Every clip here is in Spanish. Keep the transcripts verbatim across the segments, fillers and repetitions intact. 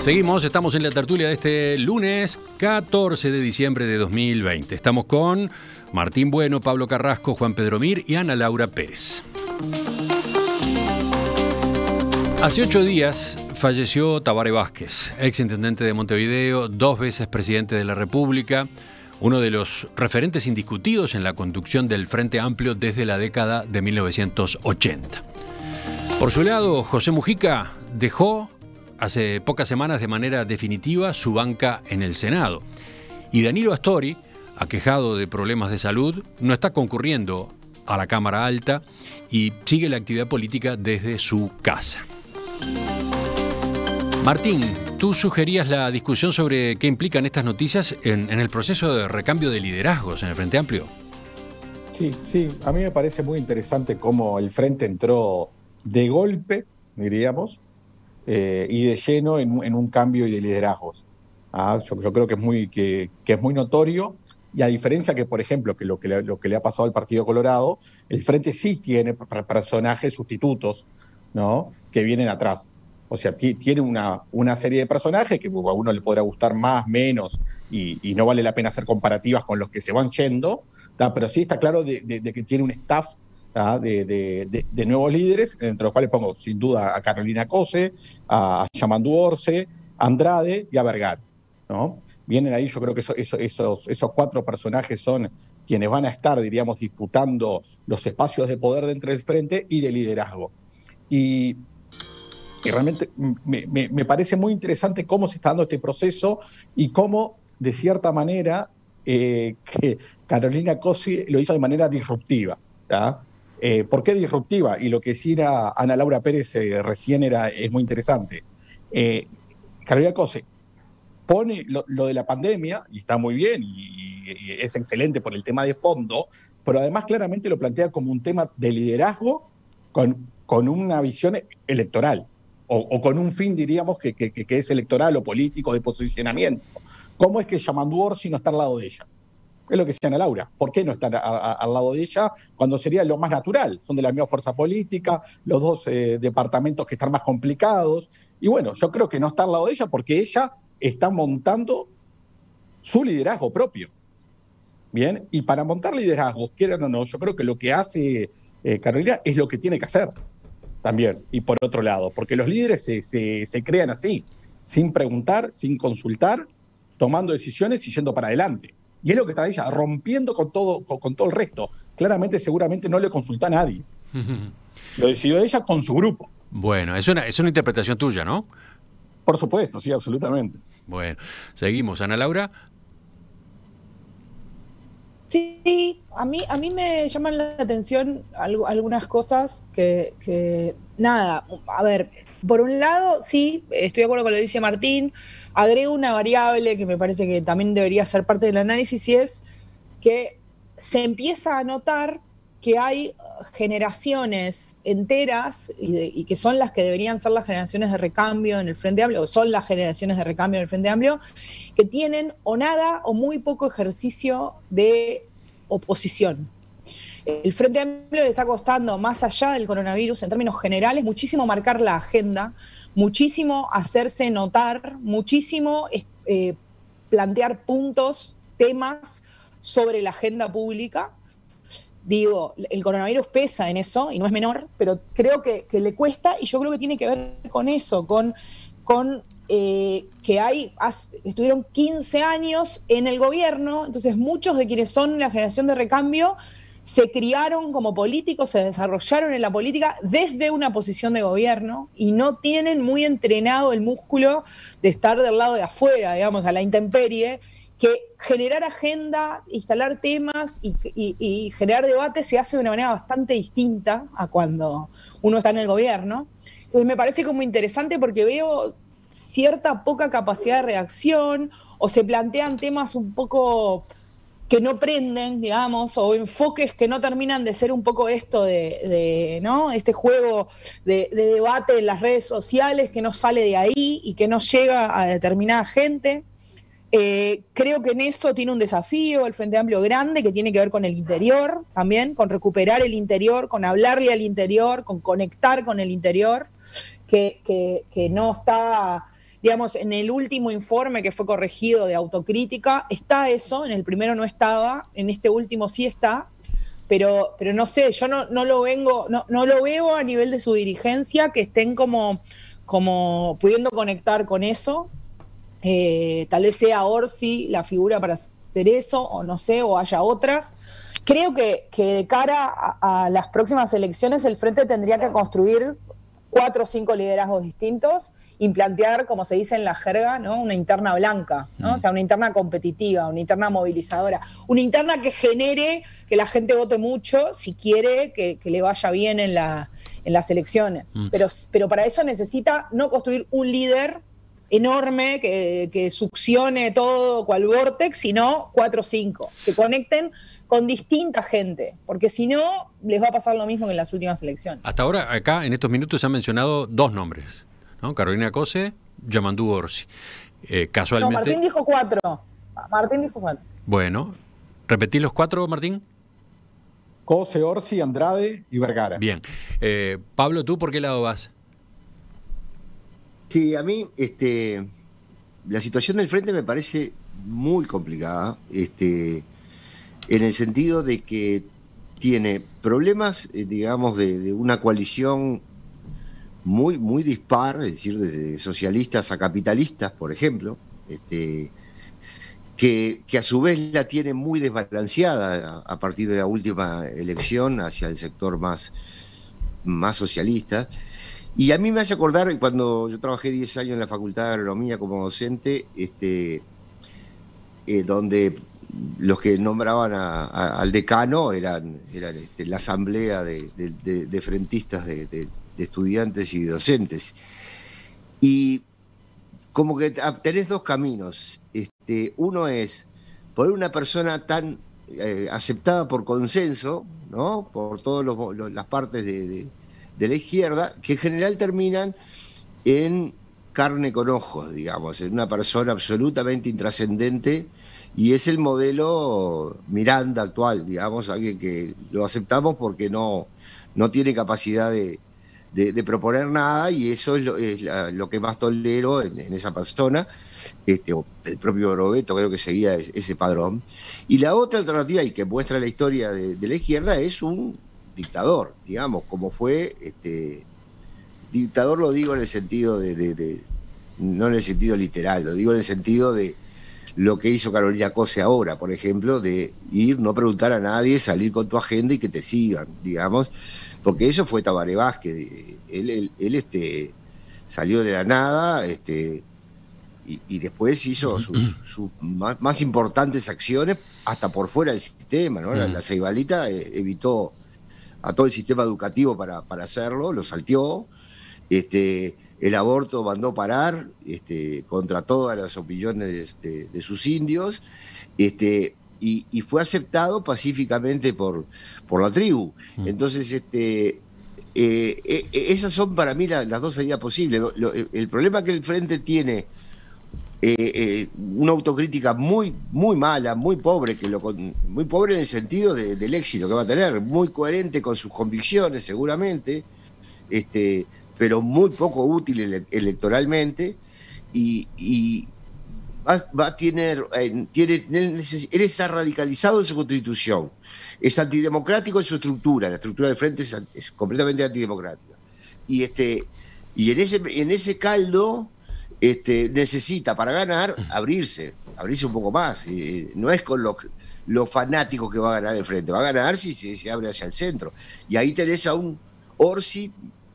Seguimos, estamos en la tertulia de este lunes catorce de diciembre de dos mil veinte. Estamos con Martín Bueno, Pablo Carrasco, Juan Pedro Mir y Ana Laura Pérez. Hace ocho días falleció Tabaré Vázquez, ex intendente de Montevideo, dos veces presidente de la República, uno de los referentes indiscutidos en la conducción del Frente Amplio desde la década de mil novecientos ochenta. Por su lado, José Mujica dejó hace pocas semanas de manera definitiva su banca en el Senado. Y Danilo Astori, aquejado de problemas de salud, no está concurriendo a la Cámara Alta y sigue la actividad política desde su casa. Martín, tú sugerías la discusión sobre qué implican estas noticias en, en el proceso de recambio de liderazgos en el Frente Amplio. Sí, sí, a mí me parece muy interesante cómo el Frente entró de golpe, diríamos, Eh, y de lleno en, en un cambio de liderazgos. Ah, yo, yo creo que es, muy, que, que es muy notorio, y a diferencia que, por ejemplo, que lo que, le, lo que le ha pasado al Partido Colorado, el Frente sí tiene personajes sustitutos, ¿no?, que vienen atrás. O sea, tiene una, una serie de personajes que a uno le podrá gustar más, menos, y, y no vale la pena hacer comparativas con los que se van yendo, ¿tá? Pero sí está claro de, de, de que tiene un staff De, de, de, de nuevos líderes, entre los cuales pongo sin duda a Carolina Cose, a, a Yamandu Orce, a Andrade y a Vergara, ¿no? Vienen ahí, yo creo que eso, eso, esos, esos cuatro personajes son quienes van a estar, diríamos, disputando los espacios de poder dentro del Frente y de liderazgo. Y, y realmente me, me, me parece muy interesante cómo se está dando este proceso y cómo, de cierta manera, eh, que Carolina Cose lo hizo de manera disruptiva, ¿tá? Eh, ¿Por qué disruptiva? Y lo que decía Ana Laura Pérez eh, recién era, es muy interesante. Eh, Carolina Cose pone lo, lo de la pandemia, y está muy bien, y, y es excelente por el tema de fondo, pero además claramente lo plantea como un tema de liderazgo con, con una visión electoral, o, o con un fin, diríamos, que, que, que es electoral o político de posicionamiento. ¿Cómo es que Yamandu Orce no está al lado de ella? Es lo que decía Ana Laura. ¿Por qué no estar a, a, al lado de ella cuando sería lo más natural? Son de la misma fuerza política, los dos eh, departamentos que están más complicados. Y bueno, yo creo que no está al lado de ella porque ella está montando su liderazgo propio. Bien, y para montar liderazgos, quieran o no, yo creo que lo que hace eh, Carolina es lo que tiene que hacer también. Y por otro lado, porque los líderes se, se, se crean así, sin preguntar, sin consultar, tomando decisiones y yendo para adelante. Y es lo que está ella, rompiendo con todo, con, con todo el resto. Claramente, seguramente no le consultó a nadie. Lo decidió ella con su grupo. Bueno, es una, es una interpretación tuya, ¿no? Por supuesto, sí, absolutamente. Bueno, seguimos. Ana Laura. Sí, a mí, a mí me llaman la atención algo, algunas cosas que, que, nada, a ver, por un lado, sí, estoy de acuerdo con lo que dice Martín, agrego una variable que me parece que también debería ser parte del análisis, y es que se empieza a notar que hay generaciones enteras, y, de, y que son las que deberían ser las generaciones de recambio en el Frente Amplio, o son las generaciones de recambio en el Frente Amplio, que tienen o nada o muy poco ejercicio de oposición. El Frente Amplio le está costando, más allá del coronavirus, en términos generales, muchísimo marcar la agenda, muchísimo hacerse notar, muchísimo eh, plantear puntos, temas sobre la agenda pública. Digo, el coronavirus pesa en eso, y no es menor, pero creo que, que le cuesta, y yo creo que tiene que ver con eso, con, con eh, que hay, estuvieron quince años en el gobierno, entonces muchos de quienes son la generación de recambio se criaron como políticos, se desarrollaron en la política desde una posición de gobierno y no tienen muy entrenado el músculo de estar del lado de afuera, digamos, a la intemperie, que generar agenda, instalar temas y, y, y generar debates se hace de una manera bastante distinta a cuando uno está en el gobierno. Entonces me parece como interesante porque veo cierta poca capacidad de reacción, o se plantean temas un poco que no prenden, digamos, o enfoques que no terminan de ser un poco esto de, de ¿no? Este juego de, de debate en las redes sociales que no sale de ahí y que no llega a determinada gente. Eh, creo que en eso tiene un desafío el Frente Amplio grande, que tiene que ver con el interior también, con recuperar el interior, con hablarle al interior, con conectar con el interior, que, que, que no está digamos, en el último informe que fue corregido de autocrítica, está eso, en el primero no estaba, en este último sí está, pero, pero no sé, yo no, no lo vengo, no, no lo veo a nivel de su dirigencia que estén como, como pudiendo conectar con eso. Eh, tal vez sea Orsi la figura para hacer eso, o no sé, o haya otras. Creo que, que de cara a, a las próximas elecciones el Frente tendría que construir cuatro o cinco liderazgos distintos y plantear, como se dice en la jerga, ¿no? Una interna blanca, ¿no? O sea, una interna competitiva, una interna movilizadora, una interna que genere que la gente vote mucho si quiere que, que le vaya bien en, la, en las elecciones. Mm. Pero, pero para eso necesita no construir un líder enorme que, que succione todo cual vortex, sino cuatro o cinco, que conecten con distinta gente, porque si no, les va a pasar lo mismo que en las últimas elecciones. Hasta ahora, acá, en estos minutos, se han mencionado dos nombres, ¿no? Carolina Cose, Yamandú Orsi. Eh, casualmente... No, Martín dijo cuatro. Martín dijo cuatro. Bueno, ¿repetí los cuatro, Martín? Cose, Orsi, Andrade y Vergara. Bien. Eh, Pablo, ¿tú por qué lado vas? Sí, a mí este, la situación del Frente me parece muy complicada, este, en el sentido de que tiene problemas, eh, digamos, de, de una coalición muy, muy dispar, es decir, desde socialistas a capitalistas, por ejemplo, este, que, que a su vez la tiene muy desbalanceada a, a partir de la última elección hacia el sector más, más socialista. Y a mí me hace acordar, cuando yo trabajé diez años en la Facultad de Agronomía como docente, este, eh, donde los que nombraban a, a, al decano eran, eran este, la asamblea de, de, de, de frentistas, de, de, de estudiantes y docentes. Y como que tenés dos caminos. Este, uno es poner una persona tan eh, aceptada por consenso, ¿no? Por todas las partes de... de de la izquierda, que en general terminan en carne con ojos, digamos, en una persona absolutamente intrascendente, y es el modelo Miranda actual, digamos, alguien que lo aceptamos porque no, no tiene capacidad de, de, de proponer nada, y eso es lo, es la, lo que más tolero en, en esa persona. Este, el propio Roberto creo que seguía ese padrón. Y la otra alternativa, y que muestra la historia de, de la izquierda, es un dictador, digamos, como fue, este, dictador lo digo en el sentido de, de, de, no en el sentido literal, lo digo en el sentido de lo que hizo Carolina Cose ahora, por ejemplo, de ir, no preguntar a nadie, salir con tu agenda y que te sigan, digamos, porque eso fue Tabaré Vázquez, él, él, él este, salió de la nada, este, y, y después hizo sus, sus más, más importantes acciones hasta por fuera del sistema, ¿no? La, la Ceibalita eh, evitó a todo el sistema educativo para, para hacerlo, lo salteó, este, el aborto mandó parar este, contra todas las opiniones de, de, de sus indios, este, y, y fue aceptado pacíficamente por, por la tribu. Mm. Entonces, este, eh, eh, esas son para mí la, las dos salidas posibles. Lo, lo, el problema que el Frente tiene, Eh, eh, una autocrítica muy muy mala, muy pobre, que lo, muy pobre en el sentido de, del éxito que va a tener, muy coherente con sus convicciones seguramente, este, pero muy poco útil ele electoralmente, y, y va, va a tener, eh, tiene, él está radicalizado en su constitución, es antidemocrático en su estructura, la estructura del Frente es, es completamente antidemocrática, y, este, y en, ese, en ese caldo Este, necesita para ganar abrirse, abrirse un poco más. Eh, no es con los lo fanáticos que va a ganar el Frente, va a ganar si se, se abre hacia el centro. Y ahí tenés a un Orsi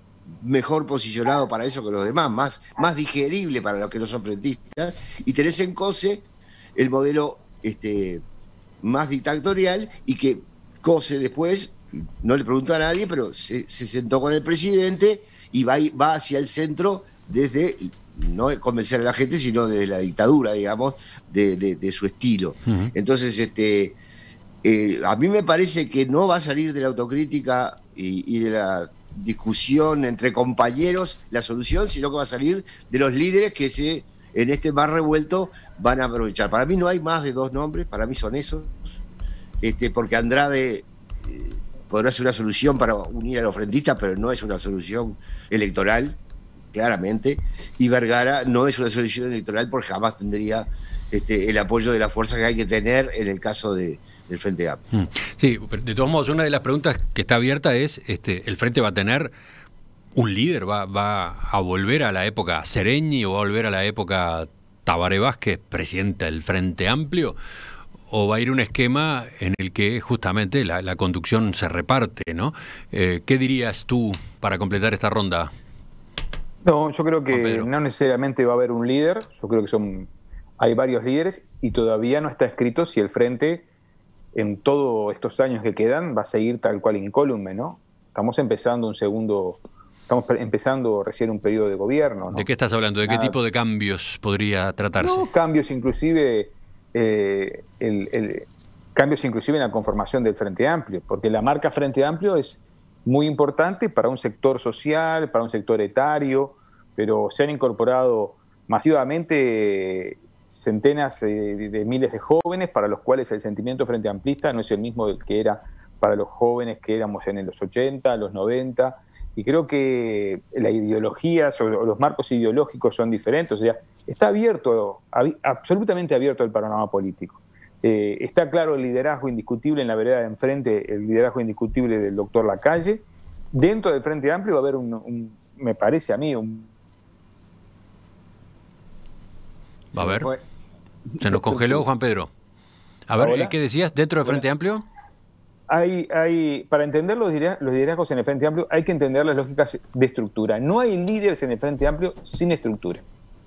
mejor posicionado para eso que los demás, más, más digerible para los que no son frentistas. Y tenés en Cose el modelo este, más dictatorial, y que Cose después no le preguntó a nadie, pero se, se sentó con el presidente y va, va hacia el centro desde... no convencer a la gente, sino desde la dictadura, digamos, de, de, de su estilo. Uh-huh. Entonces, este, eh, a mí me parece que no va a salir de la autocrítica y, y de la discusión entre compañeros la solución, sino que va a salir de los líderes que se, en este mar revuelto van a aprovechar. Para mí no hay más de dos nombres, para mí son esos, este, porque Andrade eh, podrá ser una solución para unir a los frentistas, pero no es una solución electoral. claramente, y Vergara no es una solución electoral porque jamás tendría este, el apoyo de la fuerza que hay que tener en el caso de, del Frente Amplio. Sí, de todos modos, una de las preguntas que está abierta es, este, ¿el Frente va a tener un líder? ¿Va, va a volver a la época Sereñi o va a volver a la época Tabaré Vázquez, presidente del Frente Amplio? ¿O va a ir un esquema en el que justamente la, la conducción se reparte, ¿no? Eh, ¿Qué dirías tú para completar esta ronda? No, yo creo que no necesariamente va a haber un líder. Yo creo que son hay varios líderes y todavía no está escrito si el Frente, en todos estos años que quedan, va a seguir tal cual incólume, ¿no? Estamos empezando un segundo... Estamos empezando recién un periodo de gobierno, ¿no? ¿De qué estás hablando? ¿De qué tipo de cambios podría tratarse? No, cambios inclusive... Eh, el, el, cambios inclusive en la conformación del Frente Amplio, porque la marca Frente Amplio es muy importante para un sector social, para un sector etario, pero se han incorporado masivamente centenas de, de miles de jóvenes para los cuales el sentimiento frente amplista no es el mismo del que era para los jóvenes que éramos en los ochenta, los noventa, y creo que la ideología o los marcos ideológicos son diferentes. O sea, está abierto, ab, absolutamente abierto el panorama político. Eh, está claro el liderazgo indiscutible en la vereda de enfrente, el liderazgo indiscutible del doctor Lacalle. Dentro del Frente Amplio va a haber un, un me parece a mí, un... Va a ver. Se nos congeló, Juan Pedro. A ver, ¿Hola? ¿Qué decías? ¿Dentro del Frente Amplio? Hay, hay, para entender los liderazgos en el Frente Amplio hay que entender las lógicas de estructura. No hay líderes en el Frente Amplio sin estructura.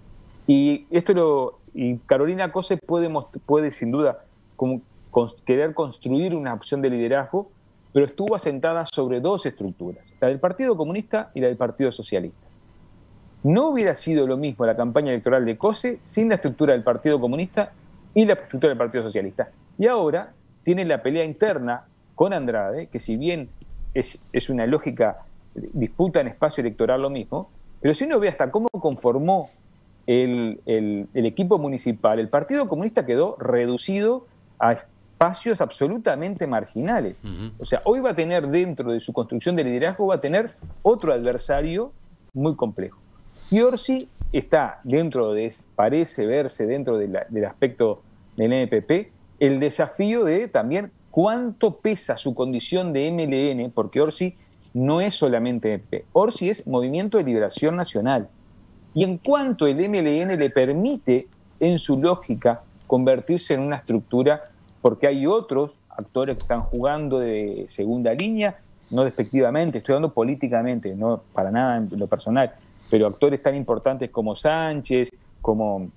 Y esto lo y Carolina Cose puede, puede sin duda como, con, querer construir una opción de liderazgo, pero estuvo asentada sobre dos estructuras, la del Partido Comunista y la del Partido Socialista. No hubiera sido lo mismo la campaña electoral de Cose sin la estructura del Partido Comunista y la estructura del Partido Socialista. Y ahora tiene la pelea interna con Andrade, que si bien es, es una lógica disputa en espacio electoral lo mismo, pero si uno ve hasta cómo conformó el, el, el equipo municipal, el Partido Comunista quedó reducido a espacios absolutamente marginales. Uh-huh. O sea, hoy va a tener dentro de su construcción de liderazgo, va a tener otro adversario muy complejo. Y Orsi está dentro de, parece verse dentro de la, del aspecto del N P P, el desafío de también cuánto pesa su condición de M L N, porque Orsi no es solamente M P P, Orsi es Movimiento de Liberación Nacional. Y en cuanto el M L N le permite, en su lógica, convertirse en una estructura, porque hay otros actores que están jugando de segunda línea, no despectivamente, estoy hablando políticamente, no para nada en lo personal, pero actores tan importantes como Sánchez, como,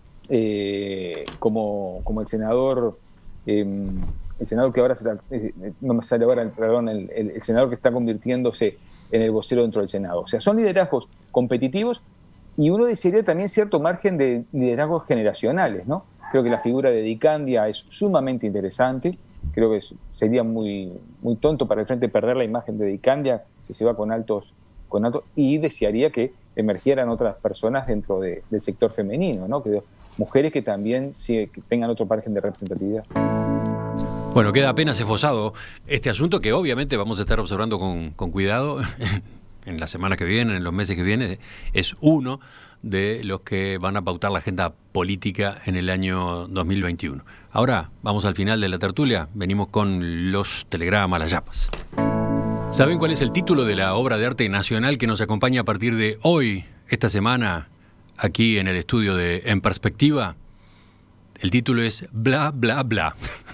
eh, como, como el senador... Eh, el senador que ahora se está, no me sale ahora, perdón, el, el, el senador que está convirtiéndose en el vocero dentro del Senado. O sea, son liderazgos competitivos y uno desearía también cierto margen de liderazgos generacionales, ¿no? Creo que la figura de Dicandia es sumamente interesante. Creo que sería muy, muy tonto para el Frente perder la imagen de Dicandia, que se va con altos, con altos, y desearía que emergieran otras personas dentro de, del sector femenino, ¿no? Que, mujeres que también sí, que tengan otro margen de representatividad. Bueno, queda apenas esbozado este asunto que obviamente vamos a estar observando con, con cuidado en las semanas que vienen, en los meses que vienen. Es uno de los que van a pautar la agenda política en el año dos mil veintiuno. Ahora, vamos al final de la tertulia. Venimos con los telegramas, las yapas. ¿Saben cuál es el título de la obra de arte nacional que nos acompaña a partir de hoy, esta semana, aquí en el estudio de En Perspectiva? El título es Bla, Bla, Bla.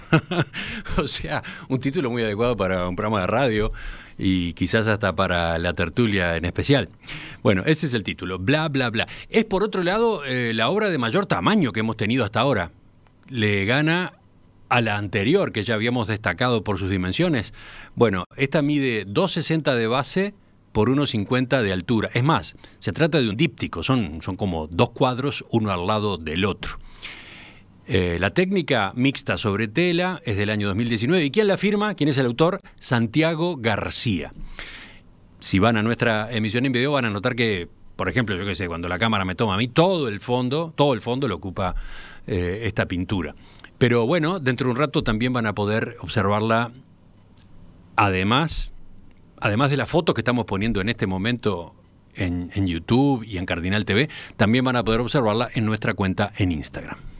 O sea, un título muy adecuado para un programa de radio y quizás hasta para la tertulia en especial. Bueno, ese es el título, Bla, Bla, Bla. Es, por otro lado, eh, la obra de mayor tamaño que hemos tenido hasta ahora. Le gana a la anterior, que ya habíamos destacado por sus dimensiones. Bueno, esta mide dos sesenta de base por uno cincuenta de altura. Es más, se trata de un díptico, son, son como dos cuadros uno al lado del otro. Eh, la técnica mixta sobre tela es del año dos mil diecinueve. ¿Y quién la firma? ¿Quién es el autor? Santiago García. Si van a nuestra emisión en video van a notar que, por ejemplo, yo qué sé, cuando la cámara me toma a mí, todo el fondo, todo el fondo lo ocupa eh, esta pintura. Pero bueno, dentro de un rato también van a poder observarla, además, además de las fotos que estamos poniendo en este momento en, en YouTube y en Cardinal T V, también van a poder observarla en nuestra cuenta en Instagram.